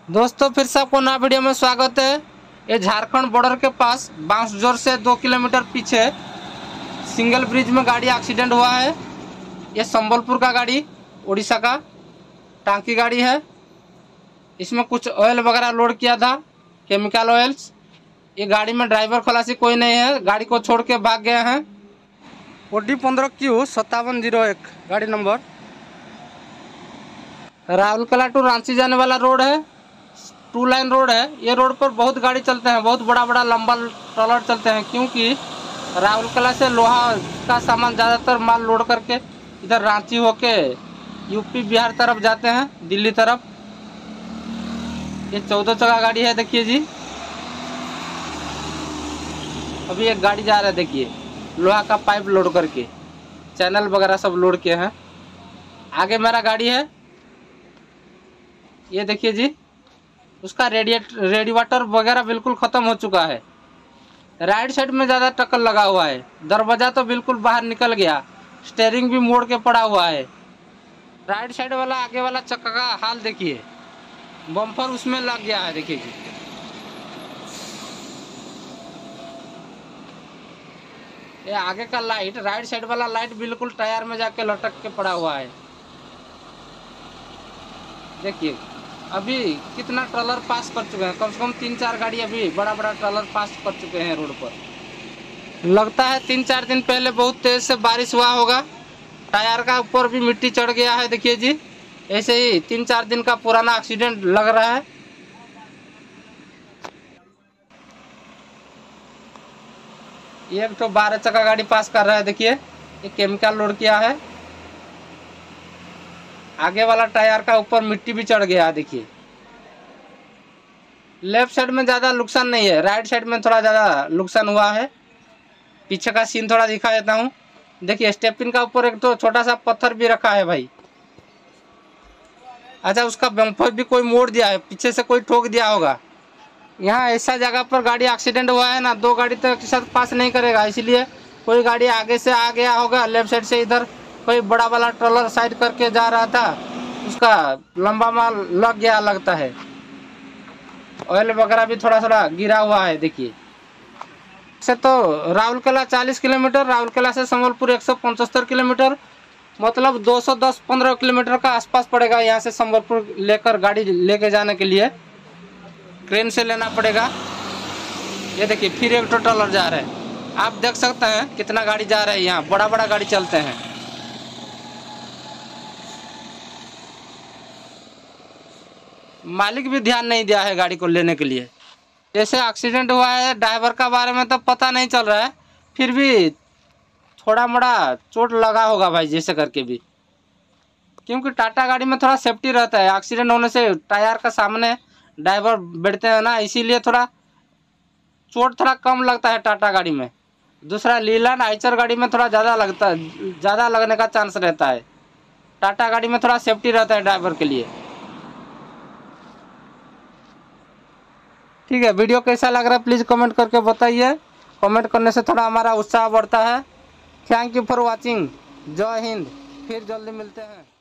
दोस्तों फिर से आपको नया वीडियो में स्वागत है। ये झारखंड बॉर्डर के पास बांसजोर से 2 किलोमीटर पीछे सिंगल ब्रिज में गाड़ी एक्सीडेंट हुआ है। ये संबलपुर का गाड़ी उड़ीसा का टांकी गाड़ी है। इसमें कुछ ऑयल वगैरह लोड किया था, केमिकल ऑयल्स। ये गाड़ी में ड्राइवर खलासी कोई नहीं है, गाड़ी को छोड़ के भाग गए हैं। OD 15Q 5701 गाड़ी नंबर। राउरकेला टू रांची जाने वाला रोड है, 2 लाइन रोड है। ये रोड पर बहुत गाड़ी चलते हैं, बहुत बड़ा बड़ा लंबा ट्रॉलर चलते हैं, क्योंकि राउरकेला से लोहा का सामान ज़्यादातर माल लोड करके इधर रांची होके यूपी बिहार तरफ जाते हैं, दिल्ली तरफ। ये 14 चक्का गाड़ी है, देखिए जी। अभी एक गाड़ी जा रहा है, देखिए, लोहा का पाइप लोड करके, चैनल वगैरह सब लोड किए हैं। आगे मेरा गाड़ी है, ये देखिए जी। उसका रेडिएटर वगैरह बिल्कुल ख़त्म हो चुका है। राइट साइड में ज़्यादा टक्कर लगा हुआ है, दरवाज़ा तो बिल्कुल बाहर निकल गया, स्टेयरिंग भी मोड़ के पड़ा हुआ है। राइट साइड वाला आगे वाला चक्का का हाल देखिए, बम्पर उसमें लग गया है, देखिए जी। ये आगे का लाइट, राइट साइड वाला लाइट बिल्कुल टायर में जाके लटक के पड़ा हुआ है, देखिए। अभी कितना ट्रॉलर पास कर चुके हैं, कम से कम 3-4 गाड़ी अभी बड़ा बड़ा ट्रॉलर पास कर चुके हैं रोड पर। लगता है 3-4 दिन पहले बहुत तेज से बारिश हुआ होगा, टायर का ऊपर भी मिट्टी चढ़ गया है, देखिए जी। ऐसे ही 3-4 दिन का पुराना एक्सीडेंट लग रहा है। ये एक तो 12 चक्का गाड़ी पास कर रहा है, देखिए। ये केमिकल लोड किया है। आगे वाला टायर का ऊपर मिट्टी भी चढ़ गया, देखिए। लेफ्ट साइड में ज़्यादा नुकसान नहीं है, राइट साइड में थोड़ा ज़्यादा नुकसान हुआ है। पीछे का सीन थोड़ा दिखा देता हूँ, देखिए। स्टेपिन का ऊपर एक तो छोटा सा पत्थर भी रखा है भाई। अच्छा, उसका बम्पर भी कोई मोड़ दिया है, पीछे से कोई ठोक दिया होगा। यहाँ ऐसा जगह पर गाड़ी एक्सीडेंट हुआ है ना, 2 गाड़ी तो एक साथ पास नहीं करेगा, इसलिए कोई गाड़ी आगे से आ गया होगा, लेफ्ट साइड से। इधर कोई बड़ा वाला ट्रॉलर साइड करके जा रहा था, उसका लंबा माल लग गया लगता है। ऑयल वगैरह भी थोड़ा थोड़ा गिरा हुआ है, देखिए। से तो राउरकेला 40 किलोमीटर, राउरकेला से संबलपुर 175 किलोमीटर, मतलब 210-15 किलोमीटर का आसपास पड़ेगा। यहाँ से संबलपुर लेकर गाड़ी लेके जाने के लिए ट्रेन से लेना पड़ेगा। ये देखिए, फिर एक ट्रॉलर जा रहा है। आप देख सकते हैं कितना गाड़ी जा रहा है, यहाँ बड़ा बड़ा गाड़ी चलते हैं। मालिक भी ध्यान नहीं दिया है गाड़ी को लेने के लिए। जैसे एक्सीडेंट हुआ है, ड्राइवर का बारे में तो पता नहीं चल रहा है, फिर भी थोड़ा मोड़ा चोट लगा होगा भाई, जैसे करके भी। क्योंकि टाटा गाड़ी में थोड़ा सेफ्टी रहता है, एक्सीडेंट होने से टायर का सामने ड्राइवर बैठते हैं ना, इसीलिए थोड़ा चोट थोड़ा कम लगता है टाटा गाड़ी में। दूसरा लीलैंड आइचर गाड़ी में थोड़ा ज़्यादा लगता है, ज़्यादा लगने का चांस रहता है। टाटा गाड़ी में थोड़ा सेफ्टी रहता है ड्राइवर के लिए। ठीक है, वीडियो कैसा लग रहा है प्लीज़ कमेंट करके बताइए। कमेंट करने से थोड़ा हमारा उत्साह बढ़ता है। Thank you for watching. जय हिंद, फिर जल्दी मिलते हैं।